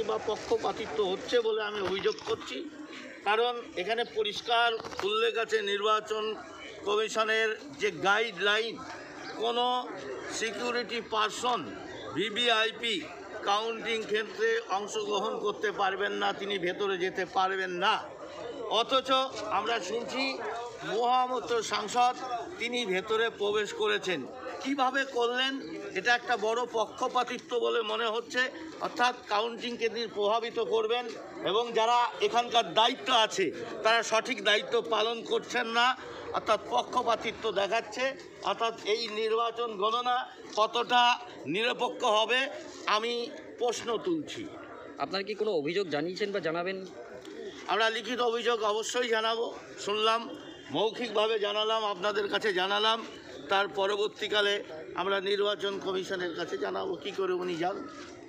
বা পক্ষপাতিত্ব হচ্ছে বলে আমি অভিযোগ করছি। কারণ এখানে পরিষ্কার উল্লেখ আছে নির্বাচন কমিশনের যে গাইডলাইন, কোনো সিকিউরিটি পারসন ভিভিআইপি কাউন্টিং ক্ষেত্রে অংশগ্রহণ করতে পারবেন না, তিনি ভেতরে যেতে পারবেন না। অথচ আমরা শুনছি মহামত সাংসদ তিনি ভেতরে প্রবেশ করেছেন। কিভাবে করলেন? এটা একটা বড় পক্ষপাতিত্ব বলে মনে হচ্ছে। অর্থাৎ কাউন্টিংকে তিনি প্রভাবিত করবেন এবং যারা এখানকার দায়িত্ব আছে তারা সঠিক দায়িত্ব পালন করছেন না, অর্থাৎ পক্ষপাতিত্ব দেখাচ্ছে। অর্থাৎ এই নির্বাচন গণনা কতটা নিরপেক্ষ হবে আমি প্রশ্ন তুলছি। আপনার কি কোনো অভিযোগ জানিয়েছেন বা জানাবেন? আমরা লিখিত অভিযোগ অবশ্যই জানাবো। শুনলাম, মৌখিকভাবে জানালাম, আপনাদের কাছে জানালাম, তার পরবর্তীকালে আমরা নির্বাচন কমিশনের কাছে জানাবো। কী করে উনি যান।